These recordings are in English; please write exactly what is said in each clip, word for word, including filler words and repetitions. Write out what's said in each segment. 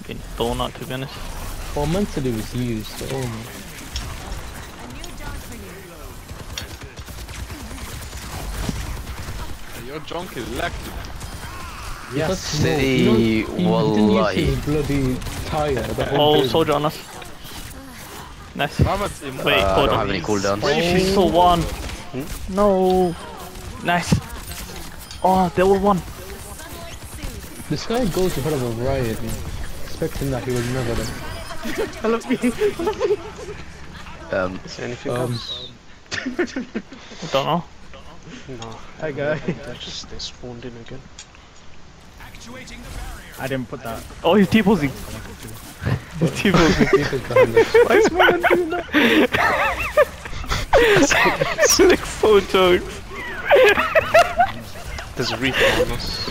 fucking donut, to be honest. Well, mentally was used. Oh my. Your junk is lacking. Yes, See, no, you know, he wallahi. didn't use his bloody tire. The whole Oh, game. soldier on us. Nice. Mama team. Wait, Uh, I hold don't on. have any cooldowns. Oh. She's still one. Hmm? No. Nice. Oh, there was one. This guy goes in front of a riot, expecting that he will never them. Um, Is there anything Um, else? I don't know. No. Hi guys. They just they spawned in again. I didn't put that. Oh, he's T-posing. He's T-posing. People behind us. Why is my man doing that? It's like so jokes. There's a reaper on us.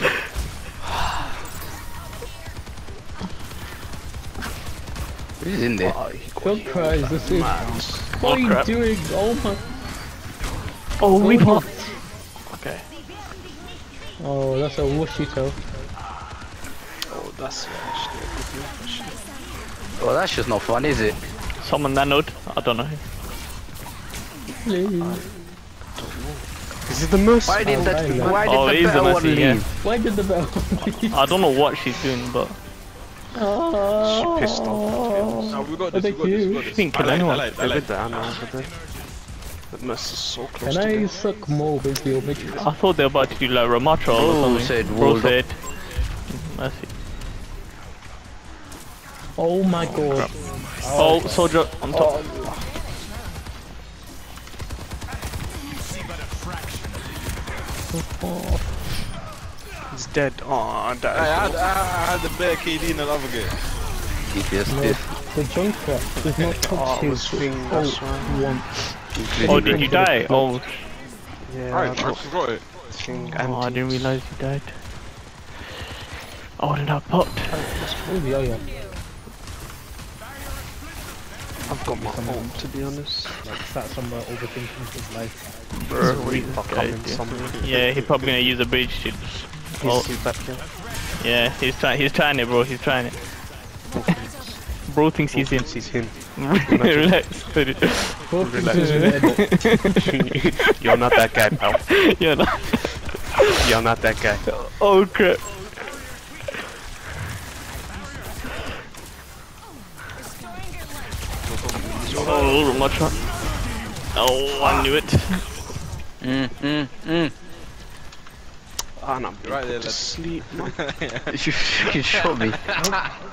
who's in there? Don't cry, this is. What are you crap. doing? Oh my. Oh, we my- pop. Okay. Oh, that's a whooshy toe. Oh, that's actually a good move, actually. Well, that's just not fun, is it? Someone nanoed. I don't know. Please. Is it the mercy? Why did Oh, that? I know. Why did Oh, it the is the better one mercy, yeah. leave? Why did the bell? I don't know what she's doing, but Oh, She pissed off. No, we got Oh, this, we thank got this, we you. got this. Didn't kill I like, anyone. I like, I I like. did that, I know, over there. The mercy's so close Can to I me. suck more with your midget? I thought they were about to do like Ramatra or Oh, something. said Bro walled up. said. Mercy. Oh my god. Oh, soldier on top. He's dead. Oh, that I had, I had the bear K D in the other game. D P S No, diff. the Junkrat does not Oh, touch I was his thinking that's ult right. once. Oh, did you die? Oh, Yeah, Right, I I got forgot it. thing oh I didn't anti- realize you died. Oh, then I popped. Oh yeah, yeah. I've got my ult, to be honest. Like sat somewhere overthinking his life. Bro, Reaper this guy coming is- somewhere. Yeah, he's probably gonna use a bridge to. Oh, He's, he's back here. yeah, he's trying. He's trying it, bro. He's trying it. Bro thinks he's in. He's him. Relax. Both Relax. is in edit. You're not that guy, pal. Yeah. No. You're not that guy. Oh crap. Oh, Ramatra. Oh, I knew it. Mm, mm, mm. Ah, no, I'm Right there, put to lad. sleep, man. You fucking shot me.